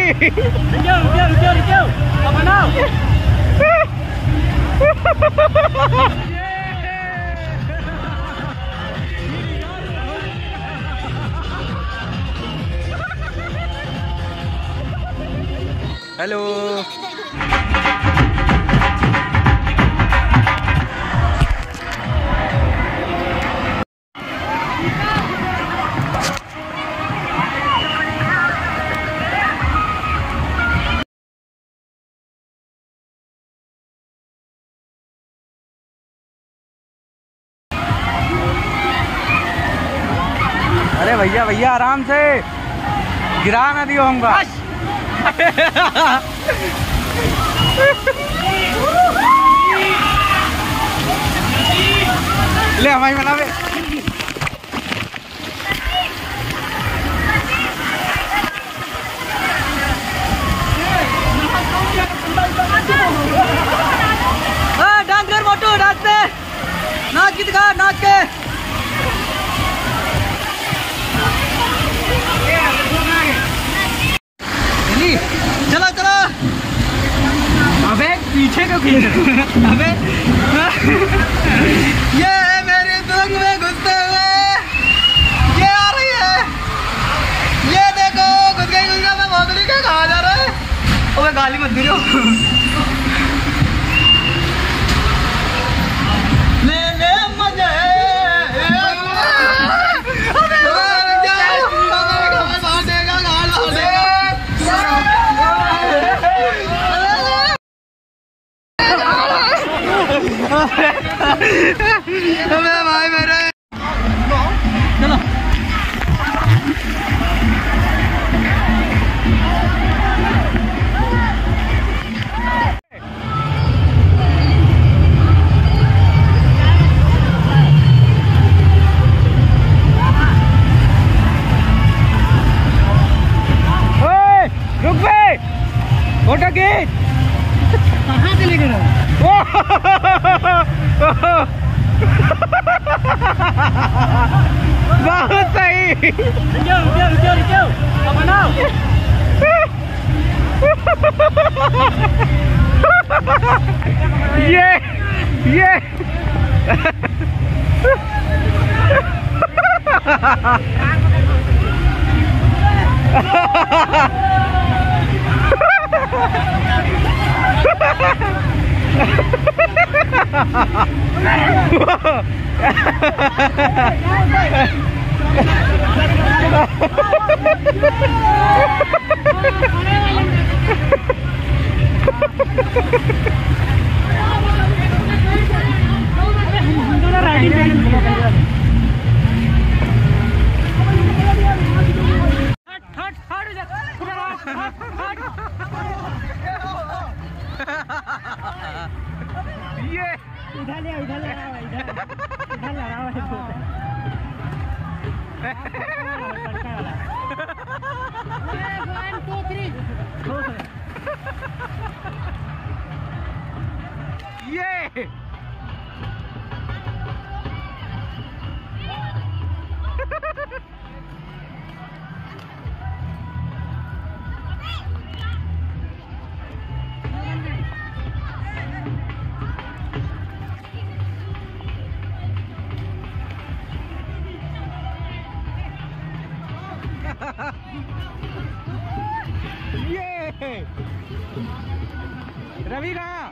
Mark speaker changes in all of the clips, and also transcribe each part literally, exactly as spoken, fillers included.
Speaker 1: Hello अरे भैया भैया आराम से, गिरा ना दियो हमका। ले हमारी बनावे।
Speaker 2: डांस कर मोटू, डांस पे नाच की दिखा, नाच के। चलो चलो।
Speaker 1: अबे पीछे क्यों खींच रहे?
Speaker 2: अबे ये है मेरी दुंग में घुसते हुए, ये आ रही है, ये देखो घुस गई घुस गई। मैं भोगली के कहा जा रहा है? ओए गाली मत गिरो। ले ले मजे। अबे भाई मेरे चलो।
Speaker 1: ओए रुक बे, फोटो खींच।
Speaker 2: कहाँ चले गए?
Speaker 1: बहुत सही। ये ये ये
Speaker 2: इधर ले, इधर लगा हुआ, इधर इधर लगा हुआ है।
Speaker 1: ये ये रवि कहाँ?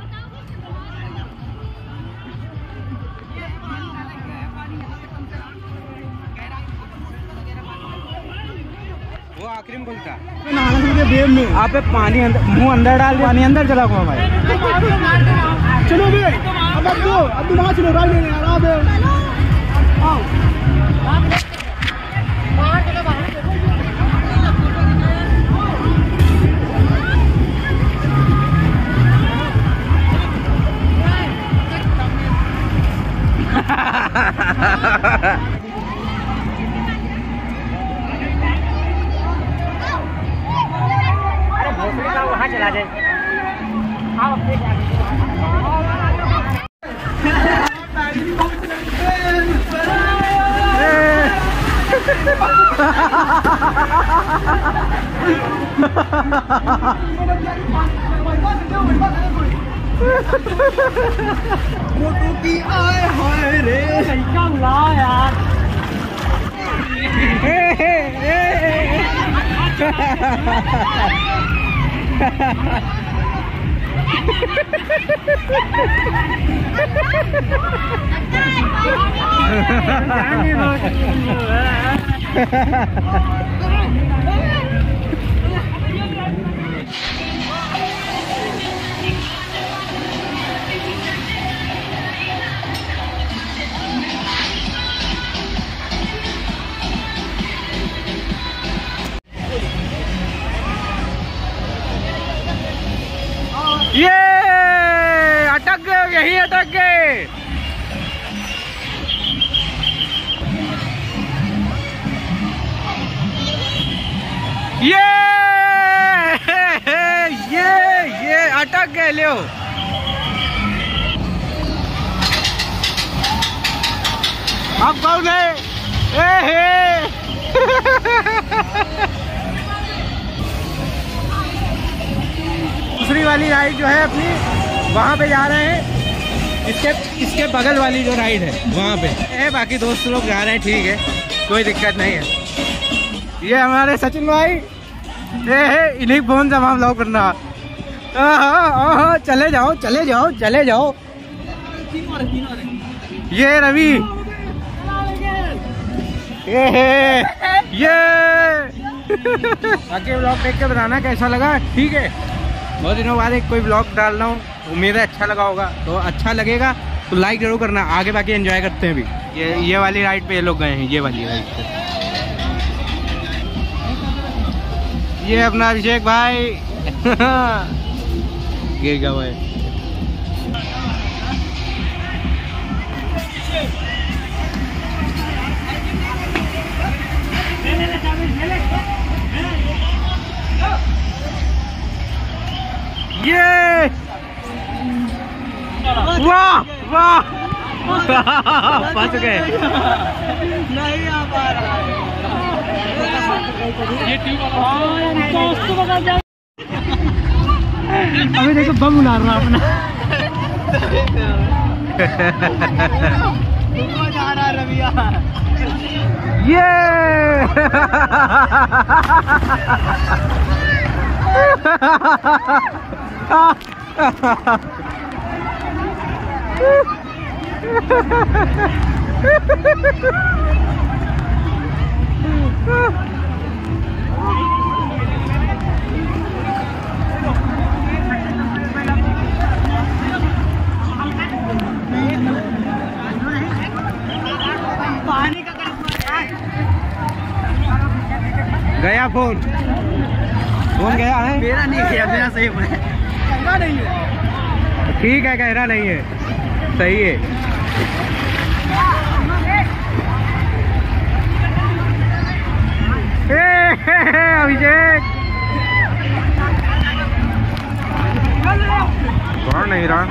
Speaker 1: वो आखिरी में बोलता आप पानी अंदर, मुंह अंदर डाल, पानी अंदर चला गया भाई।
Speaker 2: चलो बे, अब अब दो, अब तुम वहाँ चलो, राइट में आराम है। आओ बाहर चलो, बाहर वहाँ चला जाए। आओ अपने मोटू की आए हाय रे क्या बुला यार।
Speaker 1: ये अटक गए, यही अटक गए। ये ये ये अटक गए। लो अब कौन है? ए हे दूसरी वाली राइड जो है अपनी वहाँ पे जा रहे हैं। इसके इसके बगल वाली जो राइड है वहाँ पे है। बाकी दोस्त लोग जा रहे हैं, ठीक है, कोई दिक्कत नहीं है। ये हमारे सचिन भाई, ये है, इन्हीं फोन से हम लोग करना। चले जाओ चले जाओ चले जाओ। ये रवि, ये ये बाकी ब्लॉग देख के बताना कैसा लगा, ठीक है। बहुत दिनों बाद एक कोई ब्लॉग डाल रहा हूँ, उम्मीद है अच्छा लगा होगा। तो अच्छा लगेगा तो लाइक जरूर करना। आगे बाकी एंजॉय करते हैं भी। ये ये वाली राइड पे ये लोग गए हैं, ये वाली राइड पे। ये अपना अभिषेक भाई गिर गया भाई। ये वाह वाह फंस गए।
Speaker 2: नहीं आ पा रहा
Speaker 1: अभी देखो बम उड़ा रहा अपना।
Speaker 2: जा रहा रविया।
Speaker 1: ये गया फोन, फोन गया है।
Speaker 2: मेरा नहीं गया, मेरा सही है। नहीं है,
Speaker 1: ठीक है, गहरा नहीं है, सही है। अभिषेक कौन नहीं रहा।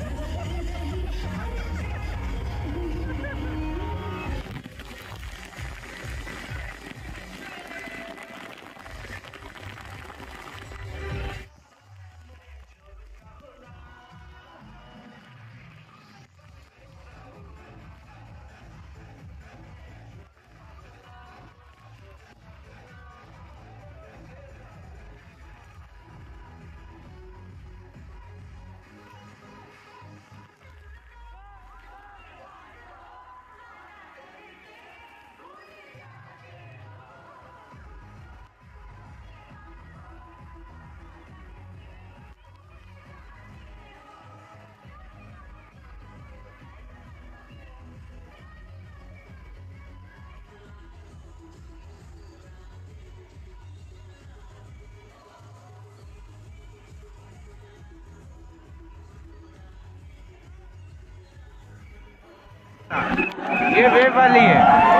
Speaker 1: ये वेव वाली है।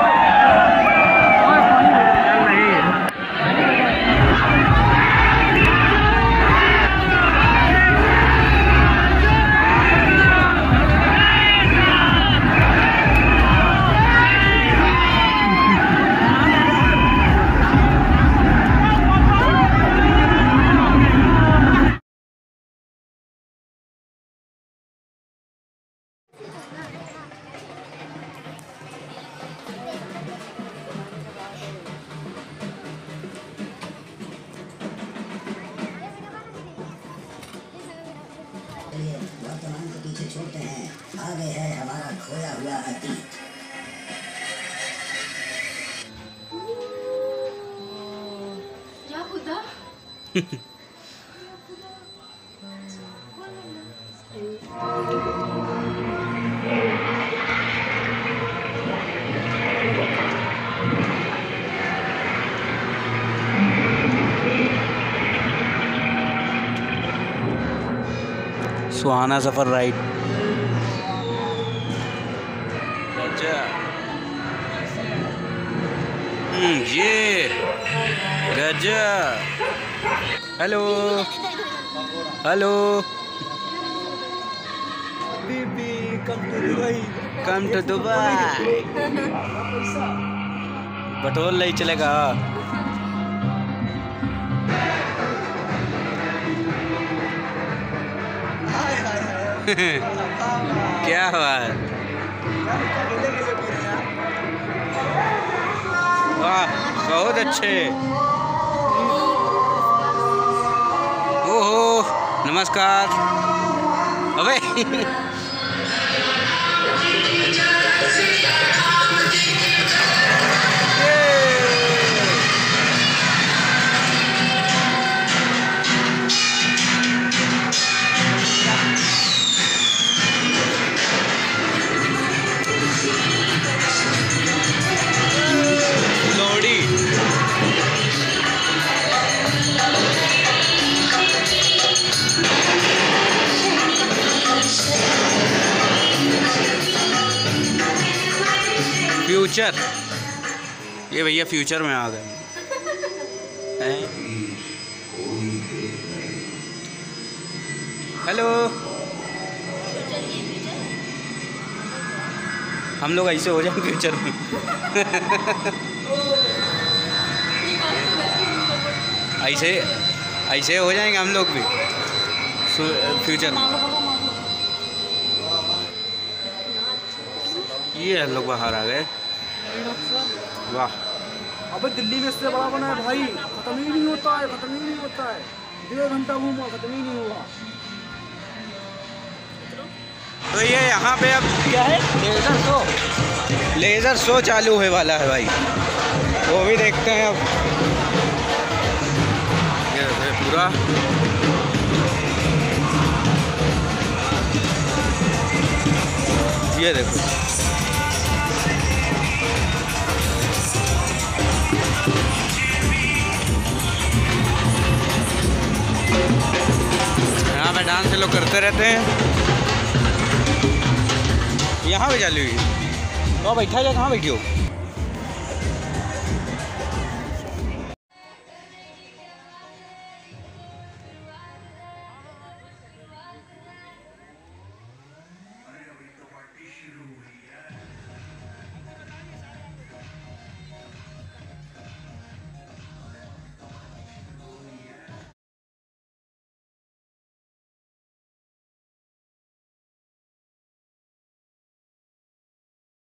Speaker 3: वर्तमान को पीछे छोड़ते हैं, आगे है हमारा खोया हुआ अतीत।
Speaker 4: क्या खुदा?
Speaker 5: सुहाना सफर राइड। हम्म ये गजब। Hello hello come to Dubai. बटोल नहीं चलेगा। क्या हुआ? वाह बहुत अच्छे। ओहो नमस्कार। अबे फ्यूचर। ये भैया फ्यूचर में आ गए। हेलो हम लोग ऐसे हो जाए फ्यूचर में। ऐसे ऐसे हो जाएंगे हम लोग भी फ्यूचर में। ये हम लोग बाहर आ गए। वाह
Speaker 2: अबे दिल्ली में इससे बड़ा बना है भाई, खत्म ही नहीं होता है, खत्म ही नहीं होता है। डेढ़ घंटा घूमा खत्म ही नहीं हुआ।
Speaker 5: तो ये यहाँ पे अब क्या है, लेज़र शो। लेज़र शो चालू होने वाला है भाई, वो भी देखते हैं अब। ये पूरा ये देखो यहाँ पे डांस लोग करते रहते हैं। यहाँ पे चालू हुई। तो बैठा जाए, कहाँ बैठी हो?